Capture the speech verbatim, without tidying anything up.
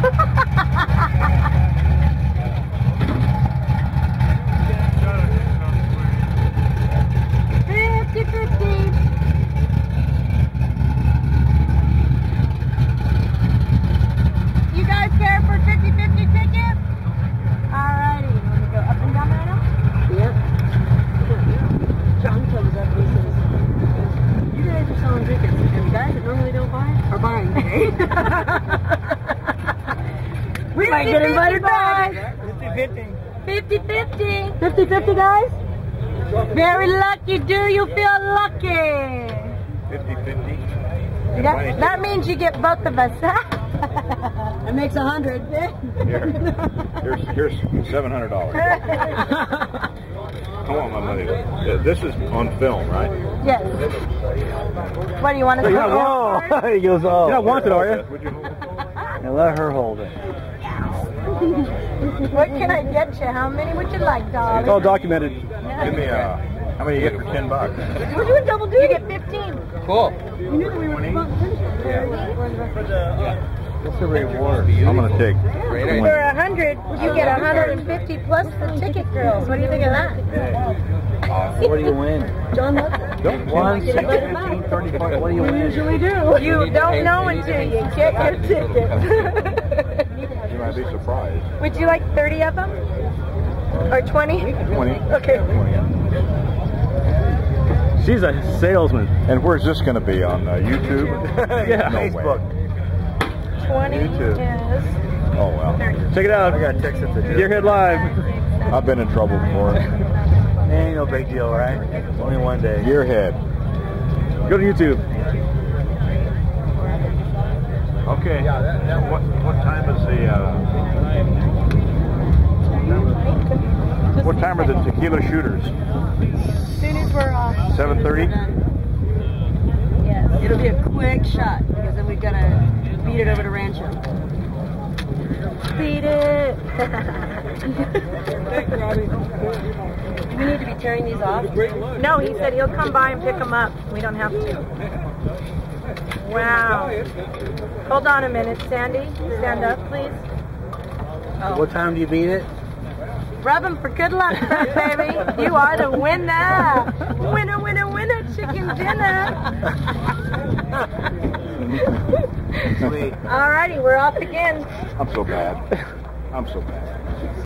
Fifty fifty. You guys care for fifty fifty ticket? Alrighty. You want to go up and down right now? Yep. John comes up and he says, you guys are selling tickets, and the guys that normally don't buy are buying today. We might get invited back. fifty fifty. fifty fifty. fifty fifty, guys? Very lucky. Do you feel lucky? fifty fifty. That, that means you get both of us. It makes a hundred. Here. Here's, here's seven hundred dollars. I want my money. This is on film, right? Yes. What do you want to say? Oh, he goes, oh. You're not wanted, are you? Would you hold it? Now let her hold it. What can I get you? How many would you like, darling? It's all documented. Give me a, how many you get for ten bucks? We're doing double duty. You get fifteen. Cool. You knew that we were about to finish it. What's the reward? I'm going to take. For a hundred, you get a hundred and fifty plus for ticket girls. What do you think of that? What do you win? John loves it. One, six, fifteen, thirty-five. What do you We win? usually do. You don't know until you get your ticket. You might be surprised. Would you like thirty of them? Or twenty? twenty. Okay. She's a salesman. And where's this going to be? On uh, YouTube? Yeah, No Facebook. way. twenty YouTube. is Oh, well. Check it out. I got texted to do. Gearhead Live. I've been in trouble before. Ain't no big deal, right? It's only one day. Gearhead. Go to YouTube. Okay. What, what time is the... Uh, what time are the tequila shooters? as soon as we're off. seven thirty? Yes. It'll be a quick shot because then we've got to beat it over to Rancho. Beat it. Do we need to be tearing these off? No, he said he'll come by and pick them up. We don't have to. Wow. Hold on a minute, Sandy. Stand up, please. Oh. What time do you beat it? Rub them for good luck, baby. You are the winner. Winner, winner, winner, chicken dinner. Sweet. Alrighty, we're off again. I'm so bad. I'm so bad.